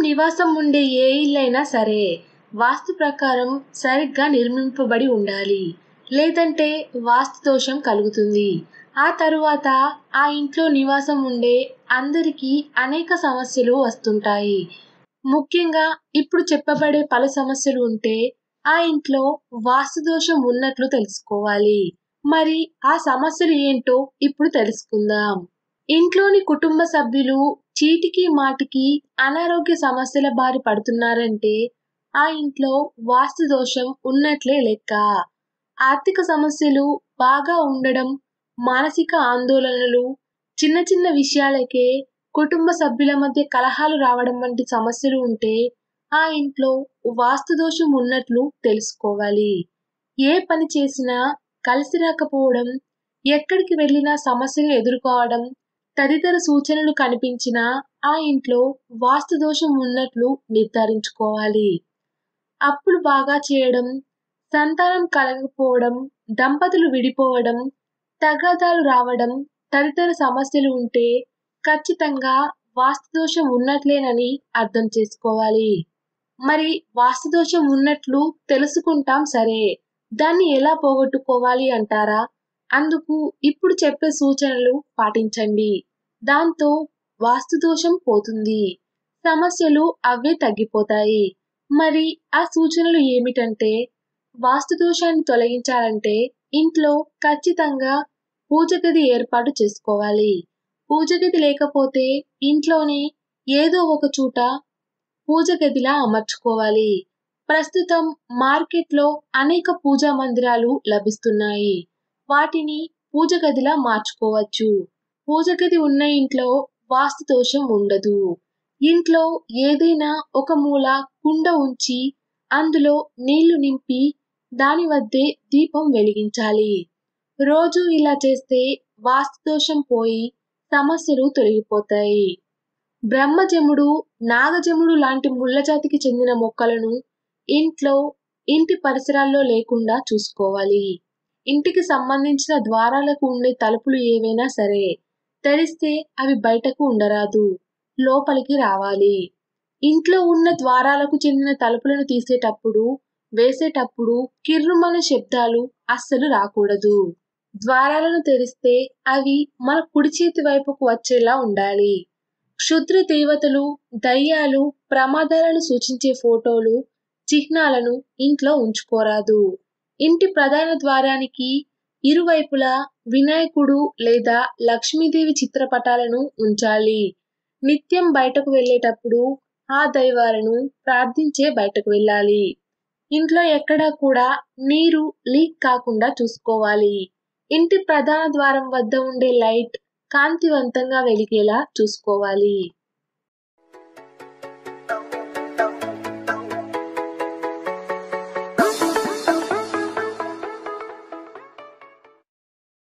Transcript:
నివాసం ఉండే ఏ ఇల్లైనా సరే వాస్తు ప్రకారం సరిగ్గా నిర్మింపబడి ఉండాలి. లేదంటే వాస్తు దోషం కలుగుతుంది. ఆ తరువాత ఆ ఇంట్లో నివాసం ఉండే అందరికీ అనేక సమస్యలు వస్తుంటాయి. ముఖ్యంగా ఇప్పుడు చెప్పబడే పలు సమస్యలు ఉంటే ఆ ఇంట్లో వాస్తు దోషం ఉన్నట్లు తెలుసుకోవాలి. మరి ఆ సమస్యలు ఏంటో ఇప్పుడు తెలుసుకుందాం. ఇంట్లోని కుటుంబ సభ్యులు చీటికి మాటికి అనారోగ్య సమస్యల బారి పడుతున్నారంటే ఆ ఇంట్లో వాస్తు దోషం ఉన్నట్లే లెక్క. ఆర్థిక సమస్యలు బాగా ఉండడం, మానసిక ఆందోళనలు, చిన్న చిన్న విషయాలకే కుటుంబ సభ్యుల మధ్య కలహాలు రావడం వంటి సమస్యలు ఉంటే ఆ ఇంట్లో వాస్తు దోషం ఉన్నట్లు తెలుసుకోవాలి. ఏ పని చేసినా కలిసి రాకపోవడం, ఎక్కడికి వెళ్ళినా సమస్యలు ఎదుర్కోవడం తదితర సూచనలు కనిపించినా ఆ ఇంట్లో వాస్తు దోషం ఉన్నట్లు నిర్ధారించుకోవాలి. అప్పులు బాగా చేయడం, సంతానం కలగకపోవడం, దంపతులు విడిపోవడం, తగాదాలు రావడం తదితర సమస్యలు ఉంటే ఖచ్చితంగా వాస్తు దోషం ఉన్నట్లేనని అర్థం చేసుకోవాలి. మరి వాస్తు దోషం ఉన్నట్లు తెలుసుకుంటాం సరే, దాన్ని ఎలా పోగొట్టుకోవాలి అంటారా? అందుకు ఇప్పుడు చెప్పే సూచనలు పాటించండి. దాంతో వాస్తు దోషం పోతుంది. సమస్యలు అవే తగ్గిపోతాయి. మరి ఆ సూచనలు ఏమిటంటే, వాస్తు దోషాన్ని తొలగించాలంటే ఇంట్లో ఖచ్చితంగా పూజ గది ఏర్పాటు చేసుకోవాలి. పూజ గది లేకపోతే ఇంట్లోనే ఏదో ఒక చోట పూజ గదిలా అమర్చుకోవాలి. ప్రస్తుతం మార్కెట్లో అనేక పూజా మందిరాలు లభిస్తున్నాయి. వాటిని పూజ గదిలా మార్చుకోవచ్చు. పూజ గది ఉన్న ఇంట్లో వాస్తు దోషం ఉండదు. ఇంట్లో ఏదైనా ఒక మూల కుండ ఉంచి అందులో నీళ్లు నింపి దాని వద్దే దీపం వెలిగించాలి. రోజు ఇలా చేస్తే వాస్తు దోషం పోయి సమస్యలు తొలగిపోతాయి. బ్రహ్మజముడు, నాగజముడు లాంటి ముళ్ళ జాతికి చెందిన మొక్కలను ఇంట్లో, ఇంటి పరిసరాల్లో లేకుండా చూసుకోవాలి. ఇంటికి సంబంధించిన ద్వారాలకు ఉండే తలుపులు ఏవైనా సరే తెరిస్తే అవి బయటకు ఉండరాదు, లోపలికి రావాలి. ఇంట్లో ఉన్న ద్వారాలకు చెందిన తలుపులను తీసేటప్పుడు, వేసేటప్పుడు కిర్రుమనే శబ్దాలు అస్సలు రాకూడదు. ద్వారాలను తెరిస్తే అవి మన కుడి చేతి వైపుకు వచ్చేలా ఉండాలి. క్షుద్ర దేవతలు, దయ్యాలు, ప్రమాదాలను సూచించే ఫోటోలు, చిహ్నాలను ఇంట్లో ఉంచుకోరాదు. ఇంటి ప్రధాన ద్వారానికి ఇరువైపులా వినాయకుడు లేదా లక్ష్మీదేవి చిత్రపటాలను ఉంచాలి. నిత్యం బయటకు వెళ్ళేటప్పుడు ఆ దైవాలను ప్రార్థించే బయటకు వెళ్ళాలి. ఇంట్లో ఎక్కడా కూడా నీరు లీక్ కాకుండా చూసుకోవాలి. ఇంటి ప్రధాన ద్వారం వద్ద ఉండే లైట్ కాంతివంతంగా వెలిగేలా చూసుకోవాలి.